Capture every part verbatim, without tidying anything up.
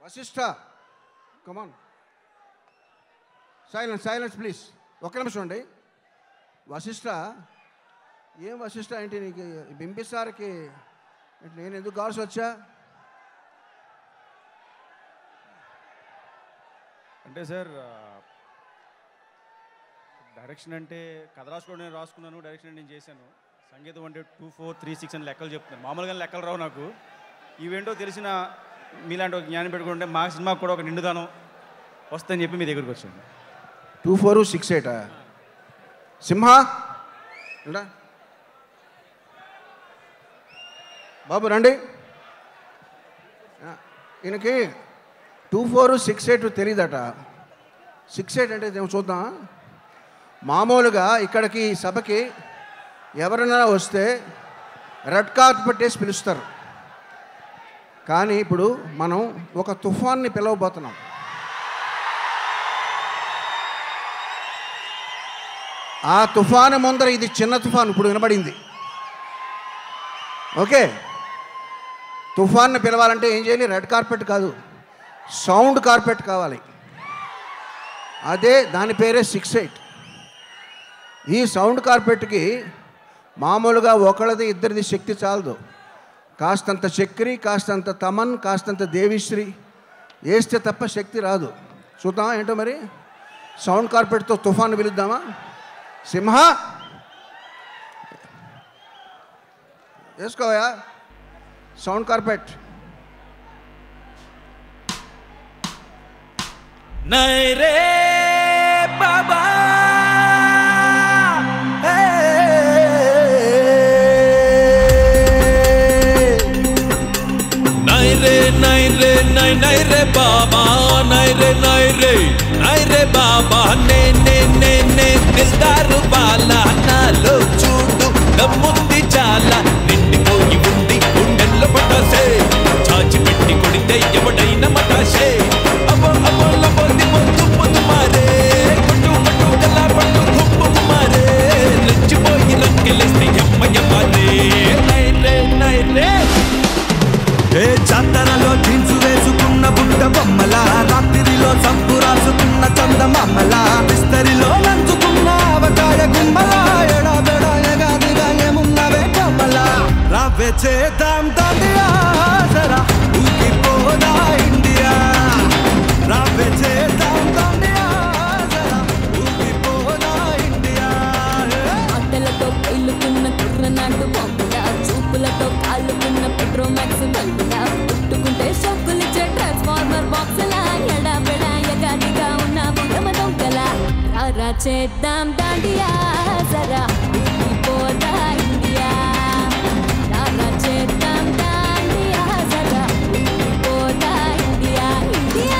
Vashishtha come on silence silence please ఒక్క నిమిషం అండి. వశిష్ఠ ఏం వశిష్ఠ ఏంటి నీకు బింబిసార్కి నేను ఎందుకు కావాల్సి వచ్చా? అంటే సార్ డైరెక్షన్ అంటే కథ రాసుకోవడం నేను రాసుకున్నాను, డైరెక్షన్ నేను చేశాను. సంగీతం అంటే టూ ఫోర్ త్రీ సిక్స్ అని లెక్కలు చెప్తున్నాను. మామూలుగా లెక్కలు రావు నాకు. ఈవేంటో తెలిసిన మీలాంటి ఒక జ్ఞానం పెట్టుకుంటే మా సినిమాకు కూడా ఒక నిండుదానం వస్తుందని చెప్పి మీ దగ్గరికి వచ్చాను. Two four six eight Simha Babu రండి. ఈయనకి టూ ఫోర్ సిక్స్ ఎయిట్ తెలియదట. సిక్స్ ఎయిట్ అంటే ఏమో చూద్దాం. మామూలుగా ఇక్కడికి సభకి ఎవరైనా వస్తే రెడ్ కార్పెట్ వేసి పిలుస్తారు. కానీ ఇప్పుడు మనం ఒక తుఫాన్ని పిలవబోతున్నాం. ఆ తుఫాను ముందర ఇది చిన్న తుఫాను ఇప్పుడు వినబడింది. ఓకే, తుఫాన్ని పిలవాలంటే ఏం చేయాలి? రెడ్ కార్పెట్ కాదు, సౌండ్ కార్పెట్ కావాలి. అదే దాని పేరే సిక్స్ ఎయిట్. ఈ సౌండ్ కార్పెట్కి మామూలుగా ఒకళ్ళది ఇద్దరిది శక్తి చాలదు. కాస్తంత చక్రి, కాస్తంత తమన్, కాస్తంత దేవిశ్రీ వేస్తే తప్ప శక్తి రాదు. చూద్దామా ఏంటో మరి. సౌండ్ కార్పెట్తో తుఫాను పిలుద్దామా? సింహ వేసుకోవా సౌండ్ కార్పెట్. నైరే బాబా నైరే నైరే నై నైరే బాబా నైరే నైరే నైరే బాబా నే నే నే నే దిల్దారు బాలా నాలో చూడు దమ్ముంది చాలా నిండిపోయి ఉండి గుండెల్లో పటాసే చాచి పెట్టి కొడితే ఎవడైనా మటాసే అబ్బో అబ్బో లబ్బో దిబ్బో తుప్పు తుమారే పట్టు పట్టు గల్లా పట్టు తుప్పు కుమారే రెచ్చిపోయి రంకెలేస్తే ఎమ్మ ఎమ్మారే నైరే నైరే ఏ జాతరలో జీన్స్ వేసుకున్న బుట్ట బొమ్మల రాత్రిలో సంపు రాసుకున్న చందమామల విస్తరిలో నంచుకున్న అవకాయ గుమ్మల ఎడబెడ ఎగాదిగా ఏమున్నవే కమ్మల రావే చేద్దాం దాండియా జరా ఊగిపోదా ఇండియా రావే చేద్దాం దాండియా జరా ఊగిపోదా ఇండియా ఆటలతో పైలుకున్న కుర్రనాటు బొమ్మల చూపులతో కాలుకున్న పెట్రోమాక్స్ బల్లుల పుట్టుకుంటే షాకులిచ్చే ట్రాన్స్ఫార్మర్ బాక్సుల ఎడబెడ ఎగాదిగా ఉన్న బుడమ దొంగల రారా చేద్దాం దాండియా జరా ఊగిపోదా ఇండియా రారా చేద్దాం దాండియా జరా ఊగిపోదా ఇండియా ఇండియా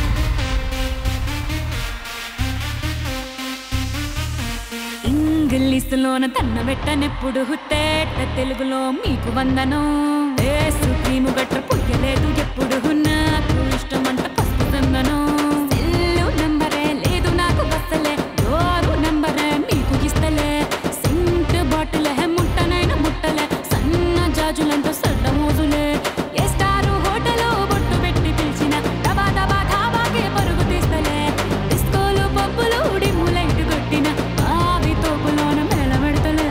ఇంగ్లీషులోన తన్న పెట్టనెప్పుడు తేట తెలుగులో మీకు వందనం ఏసు క్రీము గట్ర పొయ్యలేదు ఎప్పుడు నాకు ఇష్టమంట పసుపు చందనం సెల్లు నంబరే లేదు నాకు బస్సలే డోరు నంబరే మీకు ఇస్తలే సింట్ బాటిల్ హె ముట్టనైన ముట్టలే సన్న జాజులంతా సడ్డ మోజులే ఏ స్టారు హోటలో బొట్టు పెట్టి పిలిచిన దబా దబా ధాబాకే పరుగు తీస్తలే డిస్కోలు పబ్బులు డిమ్ములైట్ కొట్టిన ఆవి తోపులోన మేళ పెడతలే.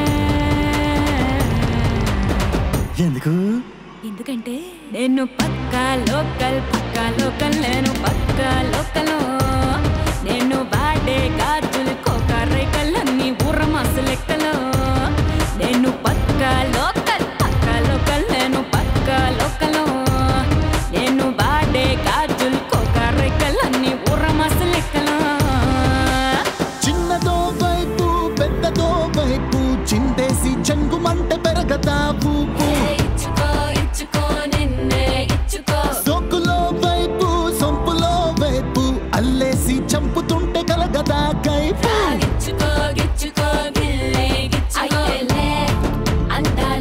ఎందుకు ఎందుకంటే నేను పక్కా లోకల్ పక్కా లోకల్ నేను పక్కా లోకల్ నేను వాడే గాజులు కోకారేకలన్నీ ఊరమాసు లెక్కలో నేను పక్కా లోకల్ పక్కా లోకల్ నేను పక్కా లోకల్ నేను వాడే గాజులు కోకారేకలన్నీ ఊరమాసు లెక్కలో చిన్నదో వైపు పెద్దదో వైపు చిందేసి చెంగుమంట పెరగదా పూపు ఇచ్చుకో ఇచ్చుకో నిన్నే ఇచ్చుకో సోకులో వైపు సొంపులో వైపు అల్లేసి చంపుతుంటే కలగదా కైపు గిచ్చుకో గిచ్చుకో గిల్లే గిచ్చుకో అంతా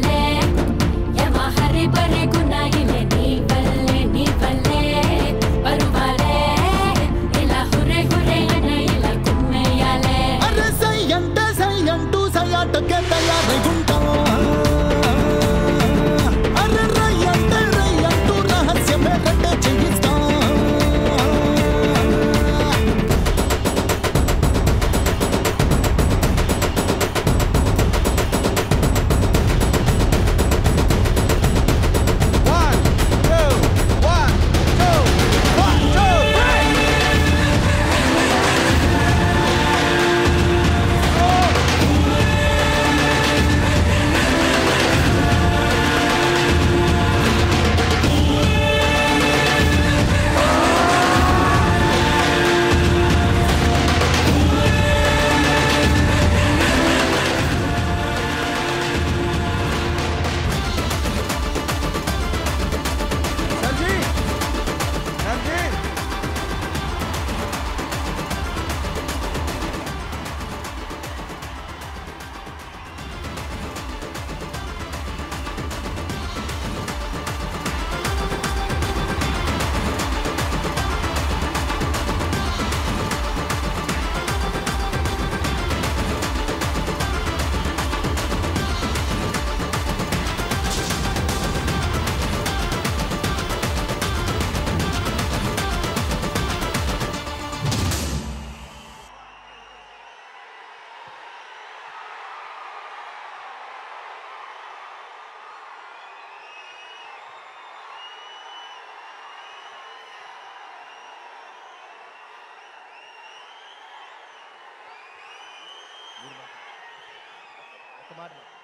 ఒక్క మాట